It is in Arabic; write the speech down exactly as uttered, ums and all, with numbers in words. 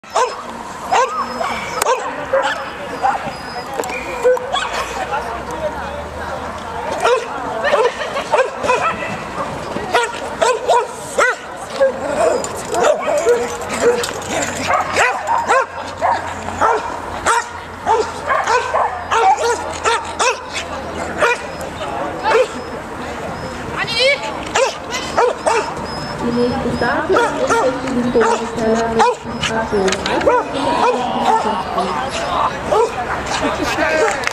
Die Statue ist in den Todeskeller mit Station.